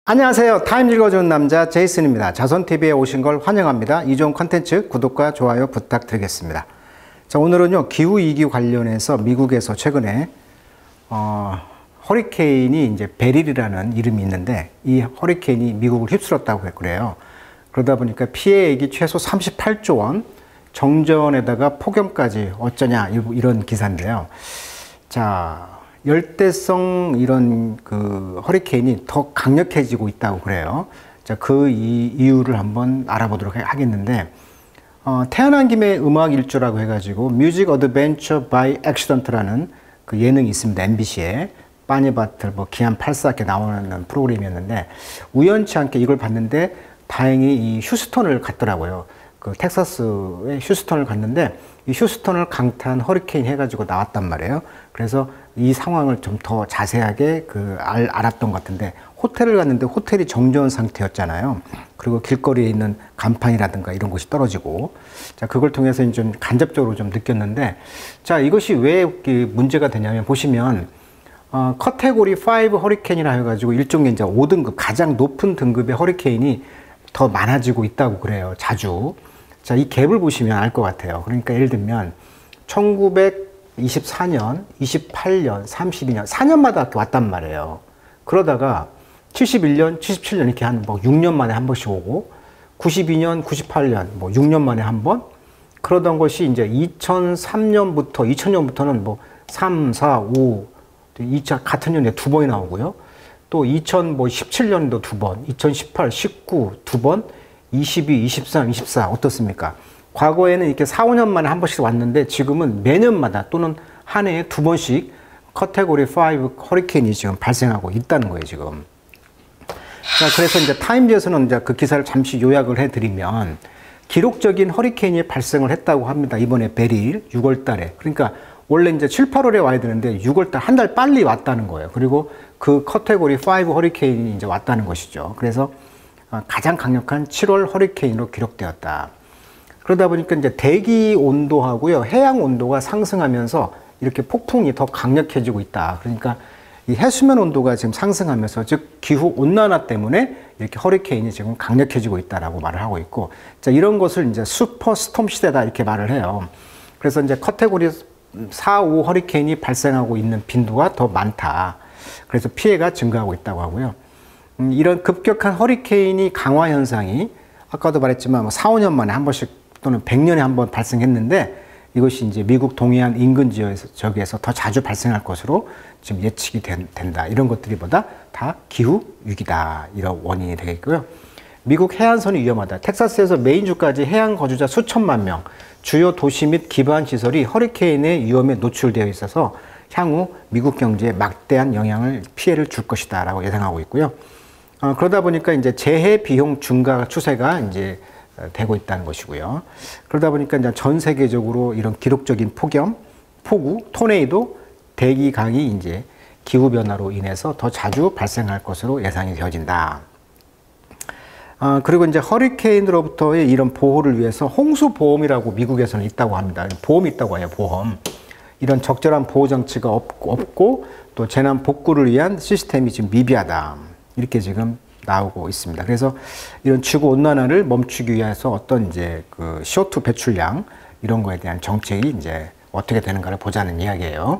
안녕하세요. 타임 읽어주는 남자 제이슨입니다. 자손TV에 오신 걸 환영합니다. 이 좋은 컨텐츠 구독과 좋아요 부탁드리겠습니다. 자, 오늘은요, 기후위기 관련해서 미국에서 최근에 허리케인이 이제 베릴이라는 이름이 있는데 이 허리케인이 미국을 휩쓸었다고 그래요. 그러다 보니까 피해액이 최소 38조 원, 정전에다가 폭염까지 어쩌냐 이런 기사인데요. 자, 열대성 이런 그 허리케인이 더 강력해지고 있다고 그래요. 자, 그 이유를 한번 알아보도록 하겠는데, 태어난 김에 음악 일주라고 해가지고 뮤직 어드벤처 바이 액시던트라는 그 예능이 있습니다. MBC에 빠니바틀 뭐 기안 84 이렇게 나오는 프로그램이었는데, 우연치 않게 이걸 봤는데 다행히 이 휴스턴을 갔더라고요. 그 텍사스의 휴스턴을 갔는데 이 휴스턴을 강타한 허리케인 해가지고 나왔단 말이에요. 그래서 이 상황을 좀 더 자세하게 알았던 것 같은데, 호텔을 갔는데 호텔이 정전 상태였잖아요. 그리고 길거리에 있는 간판이라든가 이런 것이 떨어지고, 자, 그걸 통해서 좀 간접적으로 좀 느꼈는데, 자, 이것이 왜 문제가 되냐면, 보시면 카테고리 5 허리케인이라 해가지고 일종의 이제 5등급 가장 높은 등급의 허리케인이 더 많아지고 있다고 그래요. 자주. 자, 이 갭을 보시면 알 것 같아요. 그러니까 예를 들면 1924년, 28년, 32년, 4년마다 왔단 말이에요. 그러다가 71년, 77년 이렇게 한 뭐 6년 만에 한 번씩 오고, 92년, 98년 뭐 6년 만에 한 번, 그러던 것이 이제 2003년부터 2000년부터는 뭐 3, 4, 5, 같은 년에 두 번이나 오고요. 또 2017년도 두 번, 2018, 19 두 번, 22, 23, 24 어떻습니까? 과거에는 이렇게 4, 5년 만에 한 번씩 왔는데 지금은 매년마다 또는 한 해에 두 번씩 카테고리 5 허리케인이 지금 발생하고 있다는 거예요, 지금. 자, 그래서 이제 타임즈에서는 이제 그 기사를 잠시 요약을 해드리면, 기록적인 허리케인이 발생을 했다고 합니다. 이번에 베릴 6월 달에. 그러니까 원래 이제 7, 8월에 와야 되는데 6월 달 한 달 빨리 왔다는 거예요. 그리고 그 카테고리 5 허리케인이 이제 왔다는 것이죠. 그래서 가장 강력한 7월 허리케인으로 기록되었다. 그러다 보니까 이제 대기 온도하고요, 해양 온도가 상승하면서 이렇게 폭풍이 더 강력해지고 있다. 그러니까 이 해수면 온도가 지금 상승하면서, 즉 기후 온난화 때문에 이렇게 허리케인이 지금 강력해지고 있다라고 말을 하고 있고, 자, 이런 것을 이제 슈퍼 스톰 시대다 이렇게 말을 해요. 그래서 이제 카테고리 4, 5 허리케인이 발생하고 있는 빈도가 더 많다. 그래서 피해가 증가하고 있다고 하고요. 이런 급격한 허리케인이 강화 현상이 아까도 말했지만 4, 5년 만에 한 번씩 또는 100년에 한 번 발생했는데, 이것이 이제 미국 동해안 인근 지역에서 더 자주 발생할 것으로 지금 예측이 된다. 이런 것들이보다 다 기후 위기다. 이런 원인이 되겠고요. 미국 해안선이 위험하다. 텍사스에서 메인주까지 해안 거주자 수천만 명, 주요 도시 및 기반 시설이 허리케인의 위험에 노출되어 있어서 향후 미국 경제에 막대한 피해를 줄 것이다 라고 예상하고 있고요. 그러다 보니까 이제 재해 비용 증가 추세가 이제 되고 있다는 것이고요. 그러다 보니까 이제 전 세계적으로 이런 기록적인 폭염, 폭우, 토네이도, 대기강이 이제 기후 변화로 인해서 더 자주 발생할 것으로 예상이 되어진다. 그리고 이제 허리케인으로부터의 이런 보호를 위해서 홍수보험이라고 미국에서는 있다고 합니다. 보험이 있다고 해요, 보험. 이런 적절한 보호 장치가 없고 또 재난 복구를 위한 시스템이 지금 미비하다. 이렇게 지금 나오고 있습니다. 그래서 이런 지구 온난화를 멈추기 위해서 어떤 이제 그 CO2 배출량 이런 거에 대한 정책이 이제 어떻게 되는가를 보자는 이야기예요.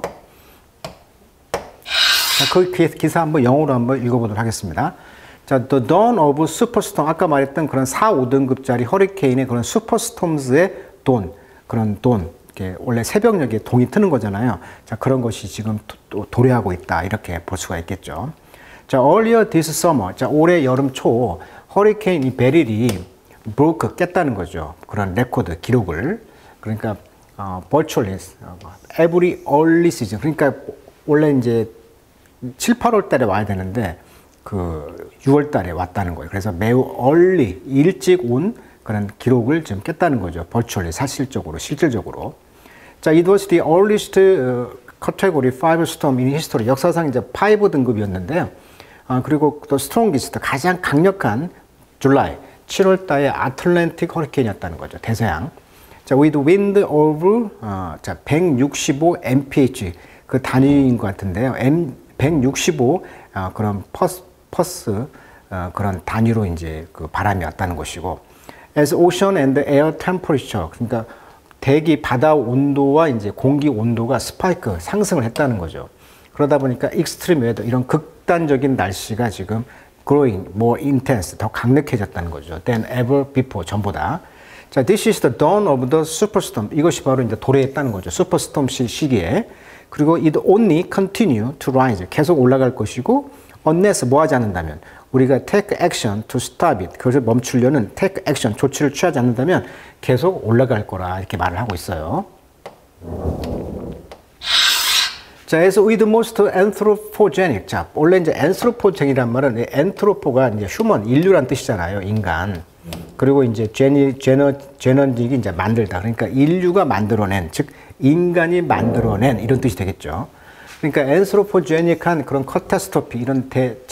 자, 그 기사 한번 영어로 한번 읽어보도록 하겠습니다. 자, The Dawn of Superstorm, 아까 말했던 그런 4, 5등급짜리 허리케인의 그런 슈퍼스톰즈의 그런 이렇게 원래 새벽녘에 동이 트는 거잖아요. 자, 그런 것이 지금 또 도래하고 있다. 이렇게 볼 수가 있겠죠. 자, earlier this summer, 자, 올해 여름 초 허리케인 이 베릴이 깼다는 거죠. 그런 레코드, 기록을. 그러니까 virtually every early season. 그러니까 원래 이제 7, 8월 달에 와야 되는데 그 6월 달에 왔다는 거예요. 그래서 매우 early, 일찍 온 그런 기록을 지금 깼다는 거죠. virtually, 사실적으로, 실질적으로. 자, it was the earliest category 5 storm in history. 역사상 이제 5 등급이었는데요. 그리고 또 strongest, 가장 강력한 줄라이, 7월 달에 아틀랜틱 허리케인이었다는 거죠. 대서양. 자, with wind over 165 mph 그 단위인 것 같은데요. 165 그런 퍼스 그런 단위로 이제 그 바람이 왔다는 것이고, as ocean and air temperature, 그러니까 대기 바다 온도와 이제 공기 온도가 스파이크 상승을 했다는 거죠. 그러다 보니까 extreme weather, 이런 극단적인 날씨가 지금 growing more intense, 더 강력해졌다는 거죠. than ever before, 전보다. 자, this is the dawn of the superstorm. 이것이 바로 이제 도래했다는 거죠. 슈퍼스톰 시기에. 그리고 it only continue to rise. 계속 올라갈 것이고, unless 뭐 하지 않는다면, 우리가 take action to stop it. 그것을 멈추려는 take action, 조치를 취하지 않는다면 계속 올라갈 거라 이렇게 말을 하고 있어요. 자, as with most anthropogenic. 자, 원래 이제 anthropogenic이란 말은 anthropo가 이제 human, 인류란 뜻이잖아요. 인간. 그리고 이제 genetic이 이제 만들다. 그러니까 인류가 만들어낸, 즉 인간이 만들어낸 이런 뜻이 되겠죠. 그러니까 anthropogenic한 그런 catastrophe, 이런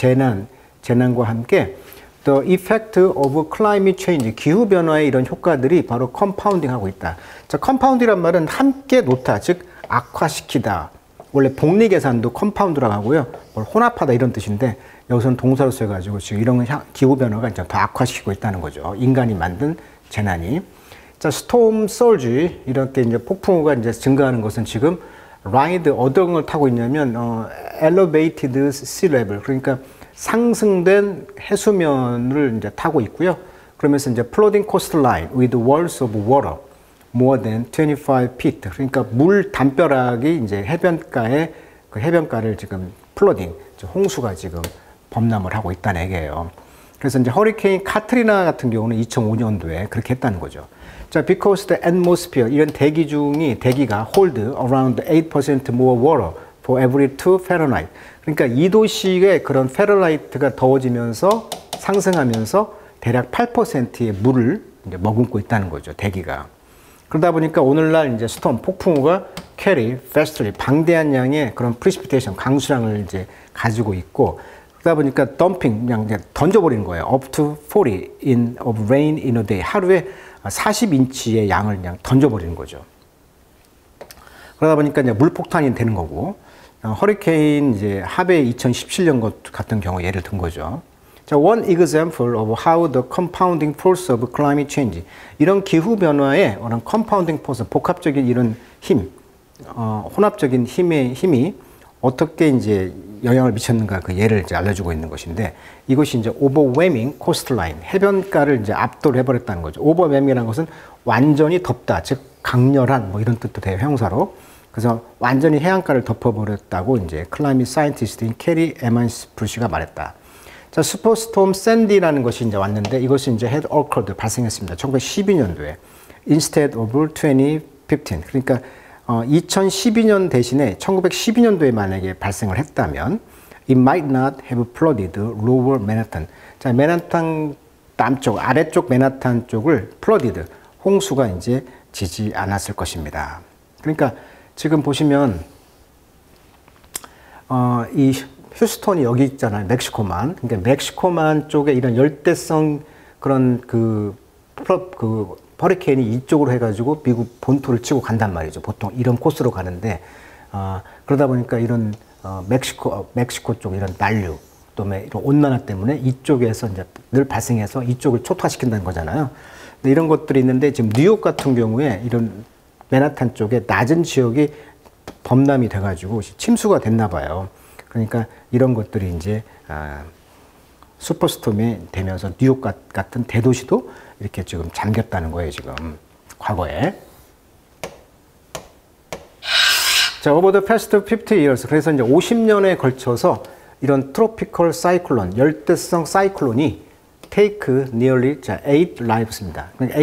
재난과 함께 the effect of climate change, 기후 변화의 이런 효과들이 바로 compounding하고 있다. 자, compound이란 말은 함께 놓다, 즉 악화시키다. 원래 복리 계산도 compound라고 하고요. 혼합하다 이런 뜻인데 여기서는 동사로 써가지고 지금 이런 기후 변화가 이제 더 악화시키고 있다는 거죠. 인간이 만든 재난이. 자, storm surge, 이렇게 이제 폭풍우가 이제 증가하는 것은 지금 ride, 어떤 걸 타고 있냐면 elevated sea level, 그러니까 상승된 해수면을 이제 타고 있고요. 그러면서 이제 flooding coastline with walls of water more than 25 feet. 그러니까 물 담벼락이 이제 해변가에 그 해변가를 지금 플로딩, 홍수가 지금 범람을 하고 있다는 얘기예요. 그래서 이제 허리케인 카트리나 같은 경우는 2005년도에 그렇게 했다는 거죠. 자, because the atmosphere, 이런 대기가 hold around 8% more water for every 2 Fahrenheit. 그러니까 2도씩의 그런 페르라이트가 더워지면서 상승하면서 대략 8%의 물을 이제 머금고 있다는 거죠, 대기가. 그러다 보니까 오늘날 이제 스톰, 폭풍우가 carry fastly, 방대한 양의 그런 precipitation, 강수량을 이제 가지고 있고, 그러다 보니까 dumping, 그냥 이제 던져버리는 거예요. up to 40 in of rain in a day. 하루에 40인치의 양을 그냥 던져버리는 거죠. 그러다 보니까 이제 물폭탄이 되는 거고, 허리케인 이제 하베 2017년 것 같은 경우 예를 든 거죠. 자, one example of how the compounding force of climate change. 이런 기후 변화의 어떤 compounding force, 복합적인 이런 힘, 혼합적인 힘이 어떻게 이제 영향을 미쳤는가 그 예를 이제 알려주고 있는 것인데, 이것이 이제 overwhelming coastline, 해변가를 이제 압도를 해버렸다는 거죠. overwhelming이라는 것은 완전히 덮다, 즉 강렬한 뭐 이런 뜻도 돼요, 형사로. 그래서 완전히 해안가를 덮어버렸다고 이제 클라이밋 사이언티스트인 캐리 에만스 브루시가 말했다. 자, 슈퍼스톰 샌디라는 것이 이제 왔는데 이것이 이제 had occurred, 발생했습니다. 1912년도에 instead of 2015. 그러니까 2012년 대신에 1912년도에 만약에 발생을 했다면 it might not have flooded lower Manhattan. 자, 맨하탄 남쪽, 아래쪽 맨하탄 쪽을 flooded, 홍수가 이제 지지 않았을 것입니다. 그러니까 지금 보시면 이 휴스턴이 여기 있잖아요. 멕시코만. 그러니까 멕시코만 쪽에 이런 열대성 그런 그 허리케인이 이쪽으로 해가지고 미국 본토를 치고 간단 말이죠. 보통 이런 코스로 가는데 그러다 보니까 이런 멕시코 쪽 이런 난류, 또는 이런 온난화 때문에 이쪽에서 이제 늘 발생해서 이쪽을 초토화시킨다는 거잖아요. 근데 이런 것들이 있는데 지금 뉴욕 같은 경우에 이런 맨하탄 쪽에 낮은 지역이 범람이 돼가지고 침수가 됐나 봐요. 그러니까 이런 것들이 이제 슈퍼스톰이 되면서 뉴욕 같은 대도시도 이렇게 지금 잠겼다는 거예요, 지금 과거에. 자, over the past 50 years, 그래서 이제 50년에 걸쳐서 이런 트로피컬 사이클론, 열대성 사이클론이 take nearly 8 lives입니다. 그러니까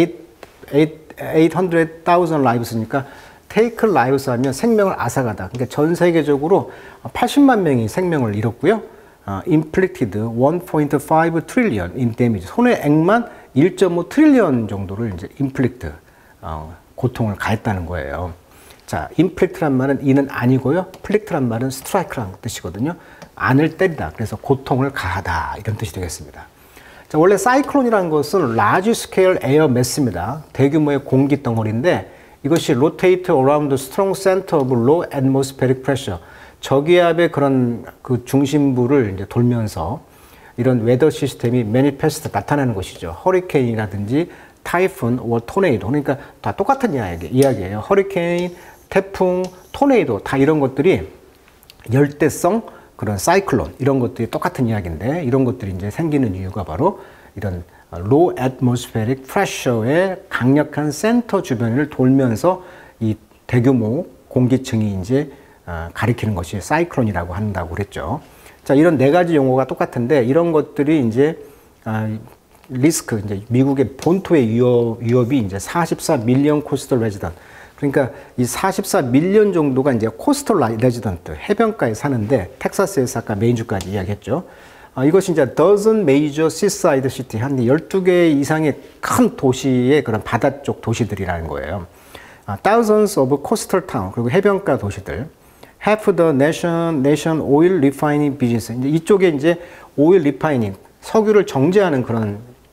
800,000 lives니까 take lives 하면 생명을 앗아가다. 그러니까 전 세계적으로 80만 명이 생명을 잃었고요. inflicted 1.5 trillion in damage. 손해액만 1.5 트릴리언 정도를 이제 inflict, 고통을 가했다는 거예요. 자, inflict란 말은 이는 아니고요. inflict란 말은 strike라는 뜻이거든요. 안을 때리다. 그래서 고통을 가하다. 이런 뜻이 되겠습니다. 자, 원래 사이클론이라는 것은 large scale air mass입니다. 대규모의 공기 덩어리인데 이것이 rotate around the strong center of low atmospheric pressure. 저기압의 그런 그 중심부를 이제 돌면서 이런 웨더 시스템이 매니페스트 나타나는 것이죠. 허리케인이라든지 타이푼, 토네이도. 그러니까 다 똑같은 이야기예요. 허리케인, 태풍, 토네이도 다 이런 것들이 열대성 그런 사이클론 이런 것들이 똑같은 이야기인데 이런 것들이 이제 생기는 이유가 바로 이런 low atmospheric pressure의 강력한 센터 주변을 돌면서 이 대규모 공기층이 이제 가리키는 것이 사이클론이라고 한다고 그랬죠. 자, 이런 네 가지 용어가 똑같은데 이런 것들이 이제 리스크, 이제 미국의 본토의 위협이 이제 44 밀리언 코스털 레지던트. 그러니까 이 44 밀리언 정도가 이제 코스털 레지던트, 해변가에 사는데 텍사스에서 아까 메인주까지 이야기했죠. 이것이 이제 dozen major seaside city, 한 12개 이상의 큰 도시의 그런 바다 쪽 도시들이라는 거예요. Thousands of coastal town, 그리고 해변가 도시들. Half the nation oil refining business. 이제 이쪽에 이제 oil refining, 석유를 정제하는 그런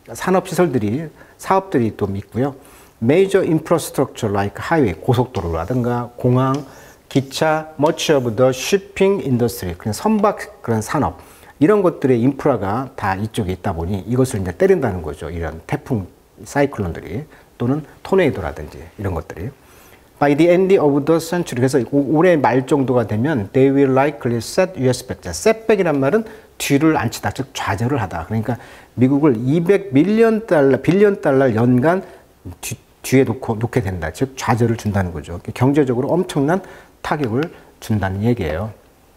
사업들이 또 있고요. Major infrastructure like highway, 고속도로라든가 공항, 기차, much of the shipping industry, 그냥 선박 그런 산업, 이런 것들의 인프라가 다 이쪽에 있다 보니 이것을 이제 때린다는 거죠. 이런 태풍, 사이클론들이 또는 토네이도라든지 이런 것들이. By the end of the century, 그래서 올해 말 정도가 되면 they will likely set US back. setback이란 말은 뒤를 앉히다, 즉 좌절을 하다. 그러니까 미국을 200 빌리언 달러 연간 뒤에 놓게 된다. 즉 좌절을 준다는 거죠. 경제적으로 엄청난 타격을 준다는 얘기예요.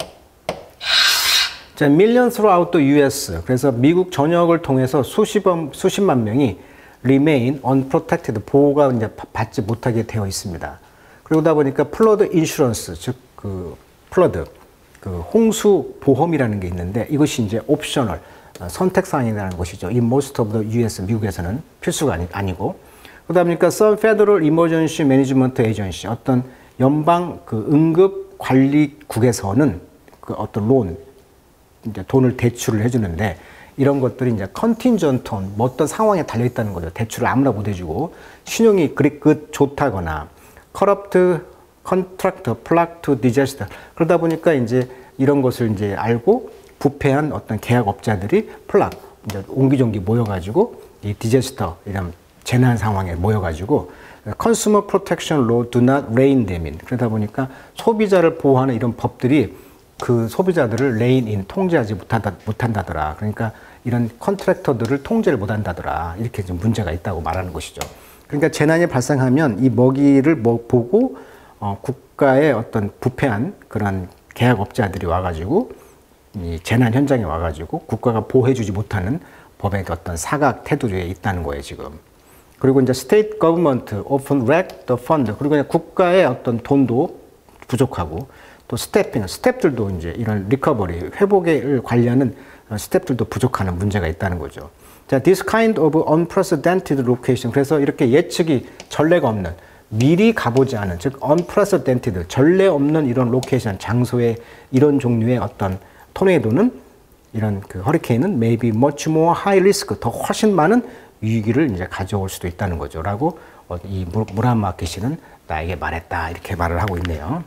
자, millions throughout the US. 그래서 미국 전역을 통해서 수십만 명이 remain unprotected, 보호가 이제 받지 못하게 되어 있습니다. 그러다 보니까 플러드 인슈런스, 즉 플러드, 홍수 보험이라는 게 있는데 이것이 이제 옵셔널, 선택사항이라는 것이죠. In most of the US, 미국에서는 필수가 아니고. 그러다 보니까 some federal emergency management agency, 어떤 연방 응급 관리국에서는 어떤 론, 이제 돈을 대출을 해주는데 이런 것들이 이제 컨틴전트 온, 어떤 상황에 달려 있다는 거죠. 대출을 아무나 못 해주고 신용이 그리 좋다거나 corrupt contractor, flock to disaster. 그러다 보니까 이제 이런 것을 이제 알고 부패한 어떤 계약업자들이 이제 옹기종기 모여가지고 이 디제스터, 이런 재난 상황에 모여가지고 consumer protection law do not rein them in. 그러다 보니까 소비자를 보호하는 이런 법들이 그 소비자들을 rein in, 통제하지 못한다더라. 그러니까 이런 컨트랙터들을 통제를 못한다더라. 이렇게 좀 문제가 있다고 말하는 것이죠. 그러니까 재난이 발생하면 이 먹이를 보고 국가의 어떤 부패한 그런 계약업자들이 와가지고 이 재난 현장에 와가지고 국가가 보호해주지 못하는 법의 어떤 사각 태도에 있다는 거예요, 지금. 그리고 이제 state government often lack the fund. 그리고 그냥 국가의 어떤 돈도 부족하고 또 스태프들도 이제 이런 리커버리, 회복을 관리하는 스태프들도 부족하는 문제가 있다는 거죠. 자, this kind of unprecedented location. 그래서 이렇게 예측이 전례가 없는, 미리 가보지 않은, 즉 unprecedented, 전례 없는 이런 로케이션, 장소에 이런 종류의 어떤 토네이도는, 이런 허리케인은 maybe much more high risk, 더 훨씬 많은 위기를 이제 가져올 수도 있다는 거죠. 라고 이 무라마키 씨는 나에게 말했다. 이렇게 말을 하고 있네요.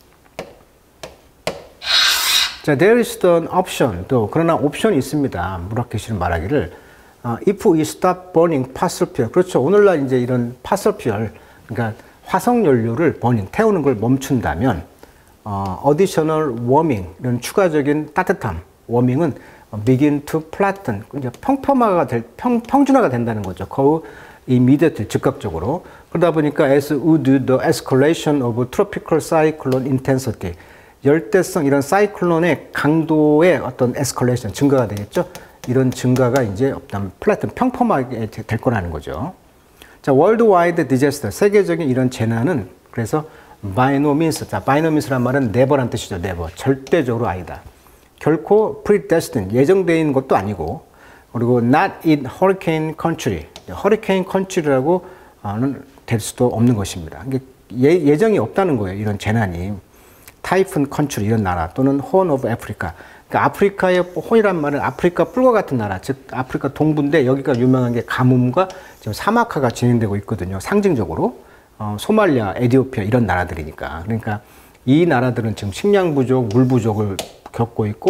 자, there is an option. 또 그러나 옵션이 있습니다. 무라마키 씨는 말하기를 if we stop burning fossil fuel. 그렇죠. 오늘날 이제 이런 fossil fuel, 그러니까 화석 연료를 태우는 걸 멈춘다면 additional warming, 이런 추가적인 따뜻함, warming은 begin to flatten, 이제 평준화가 된다는 거죠. 거의 immediately, 즉각적으로. 그러다 보니까 as would the escalation of tropical cyclone intensity, 열대성 이런 사이클론의 강도의 어떤 에스컬레이션, 증가가 되겠죠. 이런 증가가 이제 플래튼, 평범하게 될 거라는 거죠. 자, worldwide disaster, 세계적인 이런 재난은 그래서 by no means, 자, by no means란 말은 never란 뜻이죠. never, 절대적으로 아니다. 결코 predestined, 예정되어 있는 것도 아니고, 그리고 not in hurricane country, hurricane country라고 될 수도 없는 것입니다. 예정이 없다는 거예요. 이런 재난이. 타이푼 컨트리, 이런 나라, 또는 horn of Africa. 그러니까 아프리카의 혼이란 말은 아프리카 뿔과 같은 나라, 즉 아프리카 동부인데 여기가 유명한 게 가뭄과 지금 사막화가 진행되고 있거든요. 상징적으로 소말리아, 에티오피아 이런 나라들이니까. 그러니까 이 나라들은 지금 식량 부족, 물 부족을 겪고 있고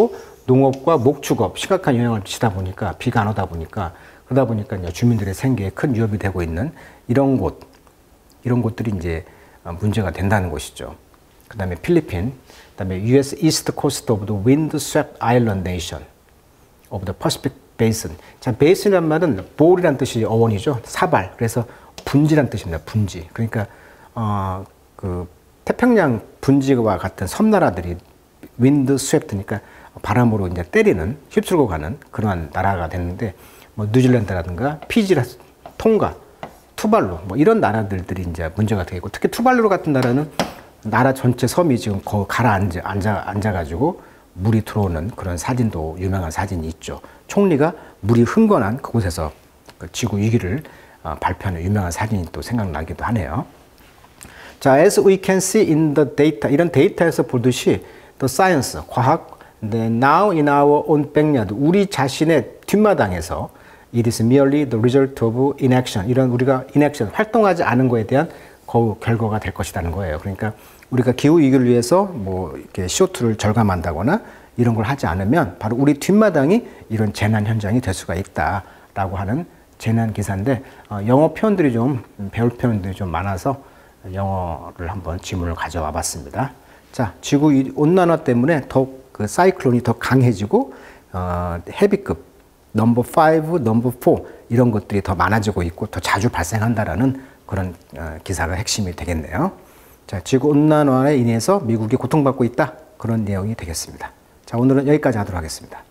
농업과 목축업 심각한 영향을 미치다 보니까 비가 안 오다 보니까 그러다 보니까 이제 주민들의 생계에 큰 위협이 되고 있는 이런 곳들이 이제 문제가 된다는 것이죠. 그다음에 필리핀, 그다음에 U.S. East Coast of the Windswept Island Nation of the Pacific Basin. 자, 베이슨이란 말은 볼이란 뜻이 어원이죠. 사발. 그래서 분지란 뜻입니다. 분지. 그러니까 그 태평양 분지와 같은 섬나라들이 윈드 스웨프트니까 바람으로 이제 때리는 휩쓸고 가는 그러한 나라가 됐는데 뭐 뉴질랜드라든가 피지라, 통가, 투발루 뭐 이런 나라들이 이제 문제가 되고 특히 투발루 같은 나라는 나라 전체 섬이 지금 거의 앉아가지고 물이 들어오는 그런 사진도 유명한 사진이 있죠. 총리가 물이 흥건한 그곳에서 그 지구 위기를 발표하는 유명한 사진이 또 생각나기도 하네요. 자, as we can see in the data, 이런 데이터에서 보듯이 the science, 과학, now in our own backyard, 우리 자신의 뒷마당에서 it is merely the result of inaction, 이런 우리가 inaction, 활동하지 않은 거에 대한 결과가 될 것이라는 거예요. 그러니까 우리가 기후 위기를 위해서 뭐 이렇게 CO2를 절감한다거나 이런 걸 하지 않으면 바로 우리 뒷마당이 이런 재난 현장이 될 수가 있다라고 하는 재난 기사인데 영어 표현들이 좀 배울 표현들이 좀 많아서 영어를 한번 지문을 가져와 봤습니다. 자, 지구 온난화 때문에 더욱 그 사이클론이 더 강해지고 헤비급 넘버 5, 넘버 4 이런 것들이 더 많아지고 있고 더 자주 발생한다라는 그런 기사가 핵심이 되겠네요. 자, 지구 온난화에 인해서 미국이 고통받고 있다. 그런 내용이 되겠습니다. 자, 오늘은 여기까지 하도록 하겠습니다.